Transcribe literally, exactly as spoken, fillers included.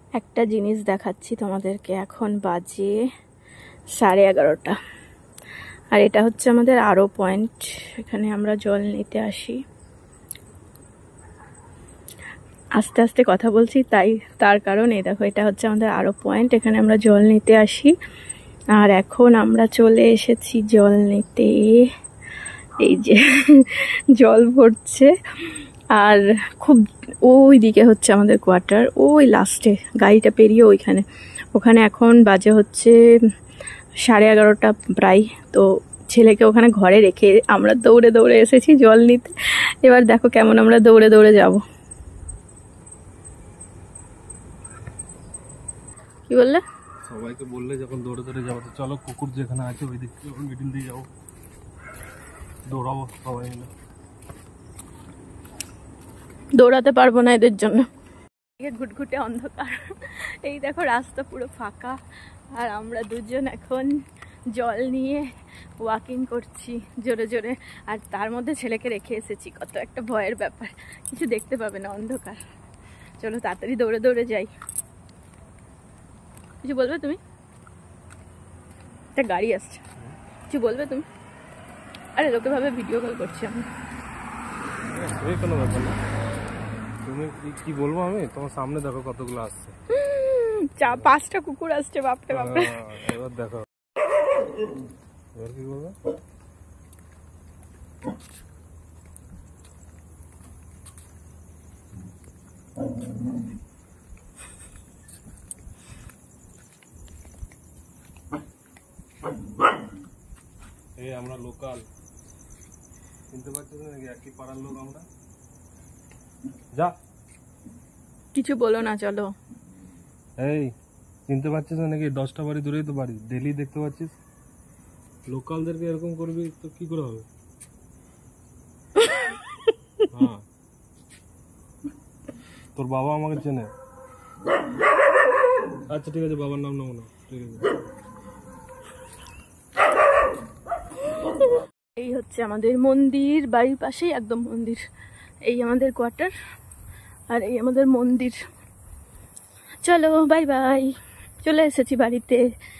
একটা জিনিস দেখাচ্ছি তোমাদেরকে। এখন বাজে সাড়ে এগারোটা, আর এটা হচ্ছে আমাদের আরও পয়েন্ট। এখানে আমরা জল নিতে আসি। আস্তে আস্তে কথা বলছি তাই, তার কারণ এই দেখো, এটা হচ্ছে আমাদের আরও পয়েন্ট। এখানে আমরা জল নিতে আসি, আর এখন আমরা চলে এসেছি জল নিতে। এই যে জল ভরছে, আর খুব ওই দিকে হচ্ছে আমাদের কোয়ার্টার, ওই লাস্টে গাড়িটা পেরিয়ে ওইখানে। ওখানে এখন বাজে হচ্ছে সাড়ে এগারোটা প্রায়। তো ছেলেকে ওখানে ঘরে রেখে আমরা দৌড়ে দৌড়ে এসেছি জল নিতে। এবার দেখো কেমন আমরা দৌড়ে দৌড়ে যাব। কি বললে? সবাইকে বললে যখন দৌড়ে দৌড়ে যাবো, তো চলো কুকুর যেখানে আছে ওই দিক থেকে মিডিল দিয়ে যাবো, দৌড়াবো সবাই মিলে। দৌড়াতে পারবো না এদের জন্য, ঘুটঘুটে অন্ধকার। এই দেখো রাস্তা পুরো ফাঁকা, আর আমরা দুজন এখন জল নিয়ে ওয়াকিং করছি জোরে জোরে। আর তার মধ্যে ছেলেকে রেখে এসেছি, কত একটা ভয়ের ব্যাপার। কিছু দেখতে পাবে না, অন্ধকার। চলো তাড়াতাড়ি দৌড়ে দৌড়ে যাই। কিছু বলবে তুমি? একটা গাড়ি আসছে, কিছু বলবে তুমি? আরে লোকে ভাবে ভিডিও কল করছি আমি। কোনো ব্যাপার না, তুমি কি বলবো আমি? তোমার সামনে দেখো কতগুলো আসছে, চা পাঁচটা কুকুর আসছে, বাপরে বাপরে। এবার দেখো, এবার কি বলবে? এই আমরা লোকাল, চিনতে পারছিস নাকি? একই পাড়ার লোক আমরা। যা, কিছু বলো না, চলো। এই চিনতে পারছিস নাকি? দশটা বাড়ি দূরেই তো বাড়ি, ডেলি দেখতে পাচ্ছিস। লোকালদেরকে এরকম করবি তো কি করে হবে? হ্যাঁ, তোর বাবা আমাকে চেনে। আচ্ছা ঠিক আছে, বাবার নাম নেবো না, ঠিক আছে। এই হচ্ছে আমাদের মন্দির, বাড়ির পাশেই একদম মন্দির। এই আমাদের কোয়ার্টার, আর এই আমাদের মন্দির। চলো বাই বাই, চলে এসেছি বাড়িতে।